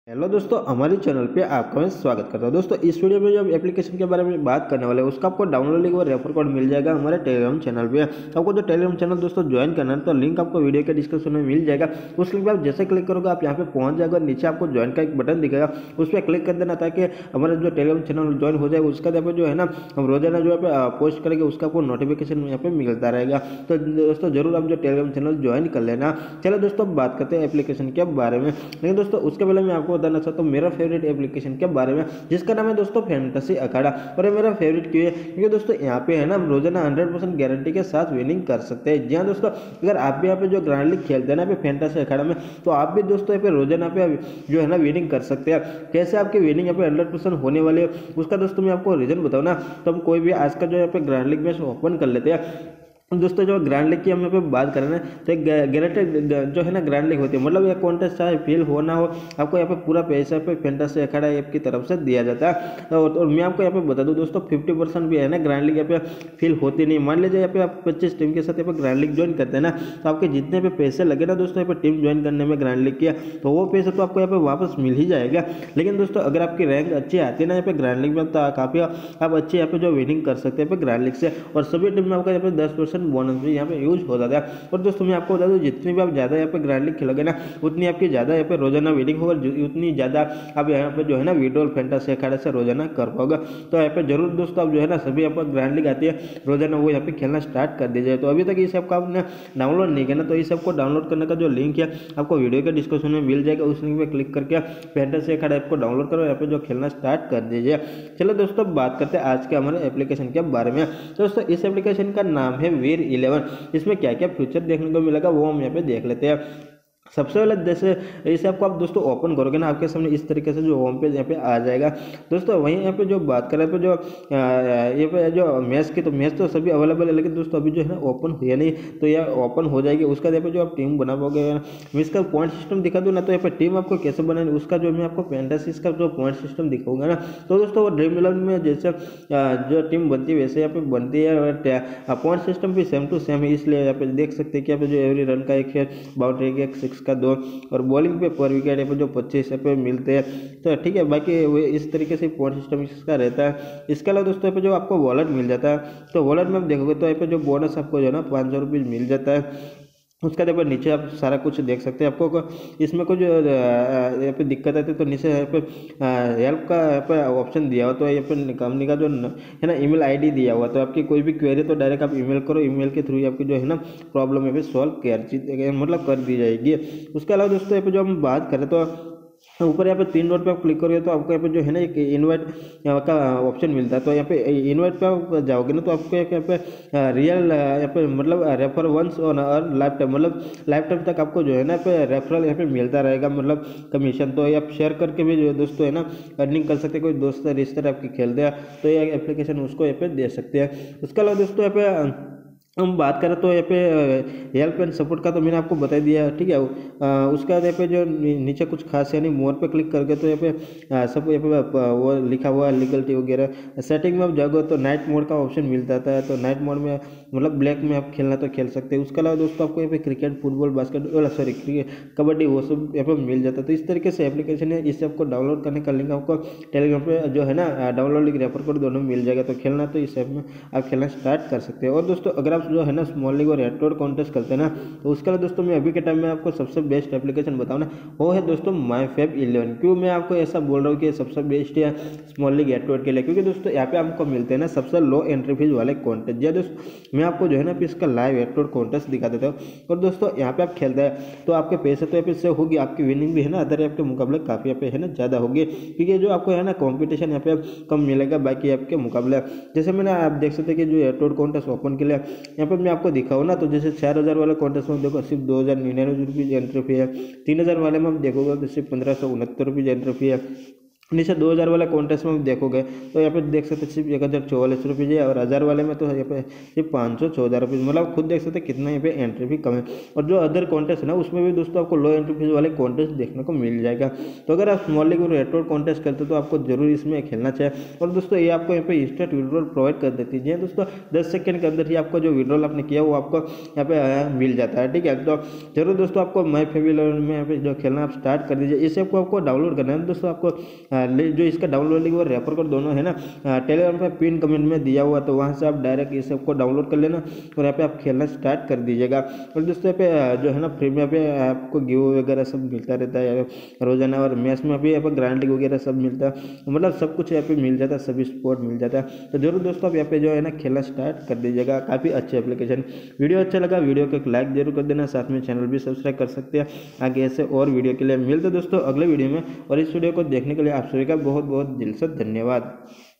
Hello दोस्तों, हमारे channel पे आपका मैं स्वागत करता हूं। दोस्तों, इस वीडियो में जो एप्लीकेशन के बारे में बात करने वाले हैं उसका आपको डाउनलोड लिंक और रेफर कोड मिल जाएगा हमारे टेलीग्राम चैनल पे। आपको जो टेलीग्राम चैनल दोस्तों ज्वाइन करना है तो लिंक आपको वीडियो के डिस्क्रिप्शन में मिल जाएगा। उस लिंक पर आप जैसे क्लिक करोगे आप यहाँ पे पहुंच जाएगा। नीचे आपको ज्वाइन का एक बटन दिखेगा, उस पर क्लिक कर देना ताकि हमारा जो टेलीग्राम चैनल ज्वाइन हो जाए। उसका यहाँ पे जो है ना हम रोजाना जो है पोस्ट करेंगे उसका आपको नोटिफिकेशन यहाँ पे मिलता रहेगा। तो दोस्तों जरूर आप जो टेलीग्राम चैनल ज्वाइन कर लेना। चलो दोस्तों, अब बात करते हैं एप्लीकेशन के बारे में। लेकिन दोस्तों उसके पहले मैं आपको बताना चाहता हूँ मेरा फेवरेट एप्लीकेशन के बारे में, जिसका नाम है दोस्तों फैंटेसी अखाड़ा। और ये मेरा फेवरेट क्यों है? क्योंकि दोस्तों यहाँ पे है ना रोजाना 100% गारंटी के साथ विनिंग कर सकते हैं। जी हाँ दोस्तों, अगर आप भी यहाँ पे जो ग्रैंड लीग खेलते हैं ना फैंटेसी अखाड़ा में, तो आप भी दोस्तों यहाँ पे रोजाना पे जो है ना विनिंग कर सकते हैं। कैसे आपकी विनिंग यहाँ पे 100% होने वाली है उसका दोस्तों मैं आपको रीजन बताऊँ ना, तो हम कोई भी आज का जो यहाँ पे ग्रैंड लीग मैच ओपन कर लेते हैं। दोस्तों जो ग्रैंड लीग की हम यहाँ पे बात करें ना, तो एक गारंटेड जो है ना ग्रैंड लीग होती है, मतलब ये कॉन्टेस्ट चाहे फेल हो ना हो, आपको यहाँ पे पूरा पैसा पे फैंटेसी अखाड़ा ऐप की तरफ से दिया जाता है। और मैं आपको यहाँ पे बता दूं दोस्तों 50% भी है ना ग्रैंड लीग यहाँ पे फेल होती नहीं। मान लीजिए यहाँ पे आप 25 टीम के साथ यहाँ पे ग्रैंड लीग ज्वाइन करते हैं ना, तो आपके जितने पे पैसे लगे ना दोस्तों यहाँ पे टीम ज्वाइन करने में ग्रैंड लीग किया, तो वो पैसा तो आपको यहाँ पे वापस मिल ही जाएगा। लेकिन दोस्तों अगर आपकी रैंक अच्छी आती है ना यहाँ पे ग्रैंड लीग में, तो काफी आप अच्छी यहाँ पे जो विनिंग कर सकते हैं यहाँ पे ग्रैंड लीग से। और सभी टीम में आपका यहाँ पे 10% बोनस भी यहाँ पे यूज हो जाता है। और दोस्तों मैं आपको बता दूं जितनी भी आप ज्यादा यहाँ पे ग्रैंड लीग खेलोगे ना, उतनी आपकी ज्यादा यहाँ पे रोजाना विनिंग होगा, उतनी ज्यादा आप यहाँ पे जो है ना विड्रॉल फैंटेसी अखाड़ा से रोजाना कर पाओगे। तो यहाँ पे जरूर दोस्तों आप जो है ना सभी यहाँ पर ग्रैंड लीग आती है रोजाना, वो यहाँ पे खेलना स्टार्ट कर दीजिए। तो अभी तक इस ऐप का आपने डाउनलोड नहीं किया ना, तो इस ऐप को डाउनलोड करने का जो लिंक है आपको वीडियो के डिस्क्रिप्शन में मिल जाएगा। उस लिंक पे क्लिक करके फैंटेसी अखाड़ा ऐप को डाउनलोड करो, यहाँ पे जो खेलना स्टार्ट कर दीजिए। चलो दोस्तों बात करते हैं आज के हमारे एप्लीकेशन के बारे में। दोस्तों इस एप्लीकेशन का नाम है वीर 11। इसमें क्या क्या फीचर देखने को मिलेगा वो हम यहाँ पे देख लेते हैं। सबसे पहले जैसे इसे आपको आप दोस्तों ओपन करोगे ना, आपके सामने इस तरीके से जो होम पेज यहाँ पे आ जाएगा। दोस्तों वहीं यहाँ पे जो बात करें पे जो ये पे जो मैच की, तो मैच तो सभी अवेलेबल है, लेकिन दोस्तों अभी जो है ना ओपन हुआ नहीं, तो यह ओपन हो जाएगी। उसका यहाँ पे जो आप टीम बना पाओगे, मैं इसका पॉइंट सिस्टम दिखा दूँ ना, तो यहाँ पे टीम आपको कैसे बनानी उसका जो मैं आपको फैंटेसी का जो पॉइंट सिस्टम दिखाऊंगा ना, तो दोस्तों वो ड्रीम 11 में जैसे जो टीम बनती है वैसे यहाँ पे बनती है। पॉइंट सिस्टम भी सेम टू सेम है, इसलिए यहाँ पे देख सकते हैं कि यहाँ पे जो एवरी रन का एक है, बाउंड्री का एक, 6 का 2, और बॉलिंग पे पर विकेट पे जो 25 पे मिलते हैं। तो ठीक है, बाकी वो इस तरीके से पॉइंट सिस्टम इसका रहता है। इसके अलावा दोस्तों पे जो आपको वॉलेट मिल जाता है, तो वॉलेट में आप देखोगे तो यहाँ पे जो बोनस आपको जो है ना 500 रुपये मिल जाता है। उसका देखो नीचे आप सारा कुछ देख सकते हैं। आपको इसमें कुछ यहाँ पे दिक्कत आती है तो नीचे यहाँ पे हेल्प का यहाँ पे ऑप्शन दिया हुआ, तो यहाँ पे कंपनी का जो है ना ईमेल आईडी दिया हुआ, तो आपकी कोई भी क्वेरी तो डायरेक्ट आप ईमेल करो, ईमेल के थ्रू आपकी जो है ना प्रॉब्लम यहाँ पे सॉल्व मतलब कर दी जाएगी। उसके अलावा दोस्तों यहाँ पे जो हम बात करें तो ऊपर यहाँ पे 3 डॉट पे आप क्लिक करोगे तो आपको यहाँ पे जो है ना एक इनवाइट का ऑप्शन मिलता है। तो यहाँ पे इनवाइट पे आप जाओगे ना, तो आपको यहाँ पे रियल यहाँ पे मतलब रेफर वंस और लाइफ टाइम, मतलब लाइफ टाइम तक आपको जो है ना पे रेफरल यहाँ पे मिलता रहेगा, मतलब कमीशन। तो ये आप शेयर करके भी जो दोस्तों है ना अर्निंग कर सकते हैं। कोई दोस्त रिश्तेदार आपके खेलते हैं तो ये एप्लीकेशन उसको यहाँ पे दे सकते हैं। उसके अलावा दोस्तों यहाँ पे हम बात करें तो यहाँ पे हेल्प एंड सपोर्ट का तो मैंने आपको बता दिया, ठीक है। उसके बाद यहाँ पे जो नीचे कुछ खास यानी मोर पे क्लिक करके तो यहाँ पे सब यहाँ पे वो लिखा हुआ है लीगलिटी वगैरह। सेटिंग में आप जाओगे तो नाइट मोड का ऑप्शन मिल जाता है, तो नाइट मोड में मतलब ब्लैक में आप खेलना तो खेल सकते हैं। उसके अलावा दोस्तों आपको यहाँ पे cricket, football, basketball, sorry kabaddi, वो सब यहाँ पे मिल जाता है। तो इस तरीके से एप्लीकेशन है, इसे आपको डाउनलोड करने का लिंक आपको टेलीग्राम पे जो है ना डाउनलोड लिंक, रेफर कोड दोनों मिल जाएगा। तो खेलना तो इस ऐप में आप खेलना स्टार्ट कर सकते हैं। और दोस्तों अगर आप जो है ना स्मॉल लीग और रेड कॉन्टेस्ट करते हैं ना, तो उसके लिए दोस्तों मैं अभी के टाइम में आपको सबसे बेस्ट एप्लीकेशन बताऊँ ना, वो है दोस्तों माई फैब 11। क्यों मैं आपको ऐसा बोल रहा हूँ कि सबसे बेस्ट है स्मॉल लीग रेड के लिए? क्योंकि दोस्तों यहाँ पे आपको मिलते हैं ना सबसे लो एंट्री फीस वाले कॉन्टेस्ट। या दोस्तों मैं आपको जो है ना इसका लाइव रेड कॉन्टेस्ट दिखा देता हूँ। और दोस्तों यहाँ पे आप खेलते हैं तो आपके पैसे तो यहाँ पे से होगी, आपकी विनिंग भी है ना अदर ऐप के मुकाबले काफ़ी यहाँ पे है ना ज़्यादा होगी, क्योंकि जो आपको है ना कॉम्पिटिशन यहाँ पे कम मिलेगा बाकी ऐप के मुकाबले। जैसे मैंने आप देख सकते हैं कि जो रेड कॉन्टेस्ट ओपन के लिए यहाँ पे मैं आपको दिखाऊँ ना, तो जैसे 4000 वाले कॉन्टेस्ट में देखो सिर्फ 2099 रुपीज़ एंट्री फी है। 3000 वाले में आप देखोगे तो सिर्फ 1569 रुपीज़ एंट्री फी है। नीचे 2000 वाले कॉन्टेस्ट में देखोगे तो यहाँ पे देख सकते सिर्फ 1044 रुपये है, और 1000 वाले में तो यहाँ पे सिर्फ 514 रुपये, मतलब खुद देख सकते कितना यहाँ पे एंट्री फी कम है। और जो अदर कॉन्टेस्ट है ना उसमें भी दोस्तों आपको लो एंट्री फीस वाले कॉन्टेस्ट देखने को मिल जाएगा। तो अगर आप स्मॉल लीग रेट्रो कॉन्टेस्ट करते हो तो आपको जरूर इसमें खेलना चाहिए। और दोस्तों ये आपको यहाँ पे इंस्टेंट विड्रॉल प्रोवाइड कर देती है दोस्तों, 10 सेकंड के अंदर ही आपको जो विड्रॉल आपने किया वो आपको यहाँ पे मिल जाता है। ठीक है, तो जरूर दोस्तों आपको माई फेविलॉन में यहाँ पे जो खेलना आप स्टार्ट कर दीजिए। इसे आपको डाउनलोड करना है दोस्तों, आपको जो इसका डाउनलोड लिंक और रेफर कोड दोनों है ना टेलीग्राम पे पिन कमेंट में दिया हुआ, तो वहाँ से आप डायरेक्ट इस सबको डाउनलोड कर लेना और यहाँ पे आप खेलना स्टार्ट कर दीजिएगा। और दोस्तों पे जो है ना फ्री में पे आपको गिव वगैरह सब मिलता रहता है रोजाना, और मैच में भी यहाँ पर ग्रांड लीग वगैरह सब मिलता है, मतलब सब कुछ यहाँ पे मिल जाता है, सभी स्पोर्ट मिल जाता है। तो जरूर दोस्तों आप यहाँ पे जो है ना खेलना स्टार्ट कर दीजिएगा, काफ़ी अच्छी एप्लीकेशन। वीडियो अच्छा लगा वीडियो को एक लाइक जरूर कर देना, साथ में चैनल भी सब्सक्राइब कर सकते हैं। आगे ऐसे और वीडियो के लिए मिलते दोस्तों अगले वीडियो में, और इस वीडियो को देखने के लिए आप सभी का बहुत बहुत दिल से धन्यवाद।